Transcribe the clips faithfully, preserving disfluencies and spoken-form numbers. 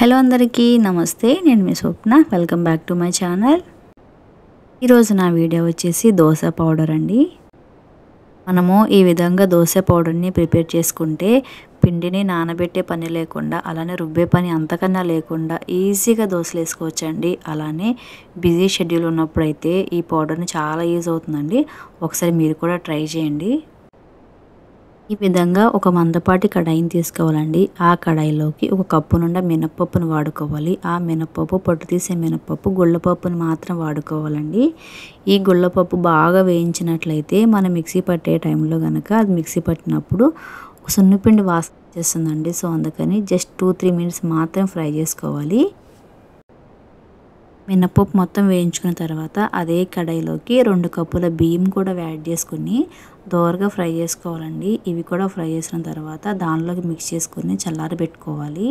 Hello అందరికీ నమస్తే, నేను మీ Swapna. Welcome back to my ఛానల్. ఈరోజు నా వీడియో వచ్చేసి దోశ పౌడర్ అండి. మనము ఈ విధంగా దోశ పౌడర్ని ప్రిపేర్ చేసుకుంటే పిండిని నానబెట్టే పని లేకుండా, అలానే రుబ్బే పని అంతకన్నా లేకుండా ఈజీగా దోశలు వేసుకోవచ్చండి. అలానే బిజీ షెడ్యూల్ ఉన్నప్పుడైతే ఈ పౌడర్ని చాలా యూజ్ అవుతుందండి. ఒకసారి మీరు కూడా ట్రై చేయండి. ఈ విధంగా ఒక మందపాటి కడాయిని తీసుకోవాలండి. ఆ కడాయిలోకి ఒక కప్పు నుండి మినపప్పును వాడుకోవాలి. ఆ మినపప్పు పొట్టు తీసే మినపప్పు గుళ్ళపప్పును మాత్రం వాడుకోవాలండి. ఈ గుళ్ళపప్పు బాగా వేయించినట్లయితే మనం మిక్సీ పట్టే టైంలో కనుక అది మిక్సీ పట్టినప్పుడు సున్నిపిండి వాసన చేస్తుందండి. సో అందుకని జస్ట్ టూ త్రీ మినిట్స్ మాత్రం ఫ్రై చేసుకోవాలి. మినపప్పు మొత్తం వేయించుకున్న తర్వాత అదే కడాయిలోకి రెండు కప్పుల బియ్యం కూడా యాడ్ చేసుకుని దోరగా ఫ్రై చేసుకోవాలండి. ఇవి కూడా ఫ్రై చేసిన తర్వాత దానిలోకి మిక్స్ చేసుకుని చల్లారి పెట్టుకోవాలి.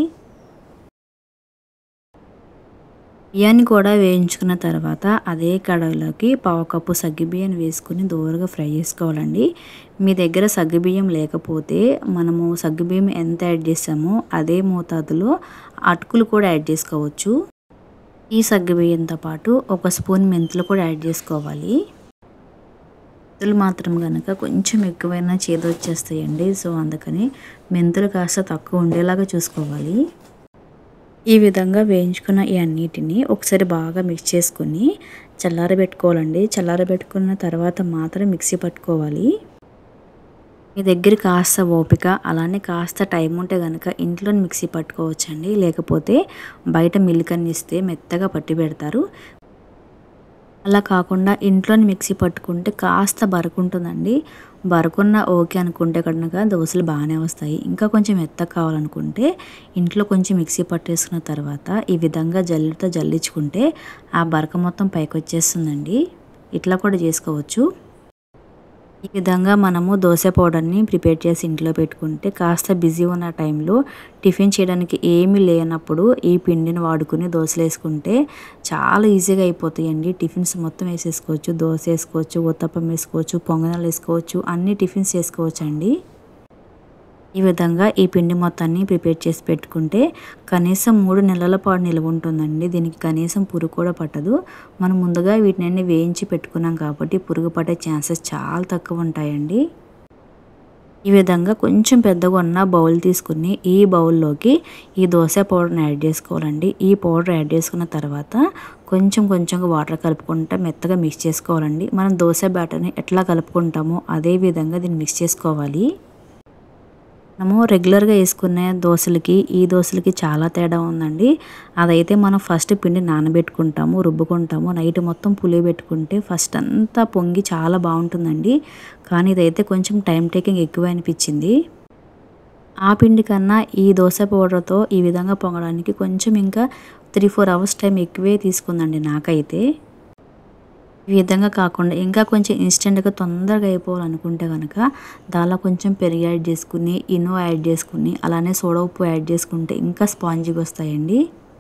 బియ్యాన్ని కూడా వేయించుకున్న తర్వాత అదే కడాయిలోకి పావు కప్పు సగ్గుబియ్యాన్ని వేసుకుని దోరగా ఫ్రై చేసుకోవాలండి. మీ దగ్గర సగ్గుబియ్యం లేకపోతే మనము సగ్గుబియ్యం ఎంత యాడ్ చేసామో అదే మోతాదులో అటుకులు కూడా యాడ్ చేసుకోవచ్చు. ఈ సగ్గుబియ్యంతో పాటు ఒక స్పూన్ మెంతులు కూడా యాడ్ చేసుకోవాలి. మెంతులు మాత్రం కనుక కొంచెం ఎక్కువైనా చేదు వచ్చేస్తాయండి. సో అందుకని మెంతులు కాస్త తక్కువ ఉండేలాగా చూసుకోవాలి. ఈ విధంగా వేయించుకున్న ఈ అన్నిటిని ఒకసారి బాగా మిక్స్ చేసుకుని చల్లారబెట్టుకోవాలండి. చల్లారబెట్టుకున్న తర్వాత మాత్రం మిక్సీ పట్టుకోవాలి. మీ దగ్గర కాస్త ఓపిక అలానే కాస్త టైం ఉంటే కనుక ఇంట్లో మిక్సీ పట్టుకోవచ్చండి. లేకపోతే బయట మిల్కన్ని ఇస్తే మెత్తగా పట్టి పెడతారు. అలా కాకుండా ఇంట్లోని మిక్సీ పట్టుకుంటే కాస్త బరకుంటుందండి. బరకున్న ఓకే అనుకుంటే కనుక దోశలు బాగానే వస్తాయి. ఇంకా కొంచెం మెత్తగా కావాలనుకుంటే ఇంట్లో కొంచెం మిక్సీ పట్టేసుకున్న తర్వాత ఈ విధంగా జల్లితో జల్లించుకుంటే ఆ బరక మొత్తం పైకి వచ్చేస్తుందండి. ఇట్లా కూడా చేసుకోవచ్చు. ఈ విధంగా మనము దోశ పౌడర్ని ప్రిపేర్ చేసి ఇంట్లో పెట్టుకుంటే కాస్త బిజీ ఉన్న టైంలో టిఫిన్ చేయడానికి ఏమీ లేనప్పుడు ఈ పిండిని వాడుకుని దోశలు వేసుకుంటే చాలా ఈజీగా అయిపోతాయండి. టిఫిన్స్ మొత్తం వేసేసుకోవచ్చు. దోశ వేసుకోవచ్చు, ఉత్తప్పం వేసుకోవచ్చు, పొంగనాలు వేసుకోవచ్చు, అన్ని టిఫిన్స్ వేసుకోవచ్చు అండి. ఈ విధంగా ఈ పిండి మొత్తాన్ని ప్రిపేర్ చేసి పెట్టుకుంటే కనీసం మూడు నెలల పాటు నిల్వ ఉంటుందండి. దీనికి కనీసం పురుగు కూడా పట్టదు. మనం ముందుగా వీటిని వేయించి పెట్టుకున్నాం కాబట్టి పురుగు పట్టే ఛాన్సెస్ చాలా తక్కువ ఉంటాయండి. ఈ విధంగా కొంచెం పెద్దగా ఉన్న బౌల్ తీసుకుని ఈ బౌల్లోకి ఈ దోశ పౌడర్ని యాడ్ చేసుకోవాలండి. ఈ పౌడర్ యాడ్ చేసుకున్న తర్వాత కొంచెం కొంచెంగా వాటర్ కలుపుకుంటా మెత్తగా మిక్స్ చేసుకోవాలండి. మనం దోశ బ్యాటర్ని ఎట్లా కలుపుకుంటామో అదే విధంగా దీన్ని మిక్స్ చేసుకోవాలి. మనము రెగ్యులర్గా వేసుకునే దోశలకి ఈ దోశలకి చాలా తేడా ఉందండి. అదైతే మనం ఫస్ట్ పిండి నానబెట్టుకుంటాము, రుబ్బుకుంటాము, నైట్ మొత్తం పులియబెట్టుకుంటే ఫస్ట్ అంతా పొంగి చాలా బాగుంటుందండి. కానీ ఇదైతే కొంచెం టైం టేకింగ్ ఎక్కువ అనిపించింది. ఆ పిండి కన్నా ఈ దోశ పౌడర్తో ఈ విధంగా పొంగడానికి కొంచెం ఇంకా త్రీ ఫోర్ అవర్స్ టైం ఎక్కువే తీసుకుందండి నాకైతే. ఈ విధంగా కాకుండా ఇంకా కొంచెం ఇన్స్టెంట్గా తొందరగా అయిపోవాలనుకుంటే కనుక దానిలో కొంచెం పెరుగు యాడ్ చేసుకుని ఇనో యాడ్ చేసుకుని అలానే సోడా ఉప్పు యాడ్ చేసుకుంటే ఇంకా స్పాంజీగా వస్తాయండి.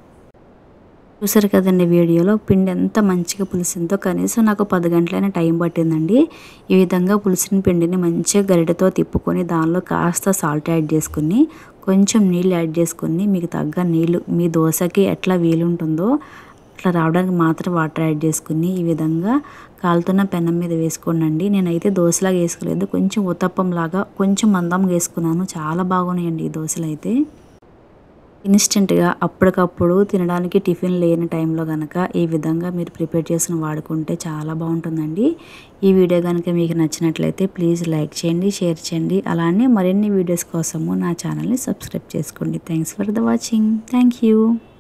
చూసారు కదండి వీడియోలో పిండి ఎంత మంచిగా పులిసిందో. కనీసం నాకు పది గంటలైనా టైం పట్టిందండి. ఈ విధంగా పులిసిన పిండిని మంచిగా గరిటెతో తిప్పుకొని దానిలో కాస్త సాల్ట్ యాడ్ చేసుకుని కొంచెం నీళ్ళు యాడ్ చేసుకుని మీకు తగ్గ నీళ్ళు మీ దోశకి ఎట్లా వీలుంటుందో అట్లా రావడానికి మాత్రం వాటర్ యాడ్ చేసుకుని ఈ విధంగా కాలుతున్న పెనం మీద వేసుకోండి. నేనైతే దోశలాగా వేసుకోలేదు, కొంచెం ఉత్తప్పంలాగా కొంచెం మందంగా వేసుకున్నాను. చాలా బాగున్నాయండి ఈ దోశలు అయితే. ఇన్స్టెంట్గా అప్పటికప్పుడు తినడానికి టిఫిన్ లేని టైంలో కనుక ఈ విధంగా మీరు ప్రిపేర్ చేసుకుని వాడుకుంటే చాలా బాగుంటుందండి. ఈ వీడియో కనుక మీకు నచ్చినట్లయితే ప్లీజ్ లైక్ చేయండి, షేర్ చేయండి. అలానే మరిన్ని వీడియోస్ కోసము నా ఛానల్ని సబ్స్క్రైబ్ చేసుకోండి. Thanks for the watching. Thank you.